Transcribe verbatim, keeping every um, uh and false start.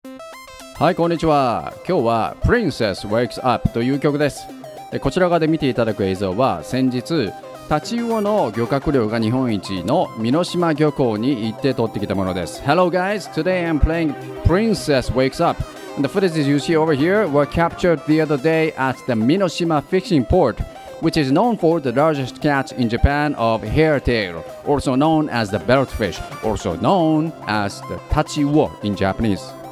はい、こんにちは。今日は Princess Wakes Up という曲です。こちら側で見ていただく映像は先日、タチウオの漁獲量が日本一の箕島漁港に行って撮ってきたものです。Hello guys, today I'm playing Princess Wakes Up. And the footages you see over here were captured the other day at the Minoshima Fishing Port, which is known for the largest catch in Japan of hairtail, also known as the beltfish, also known as the tachiuo in Japanese.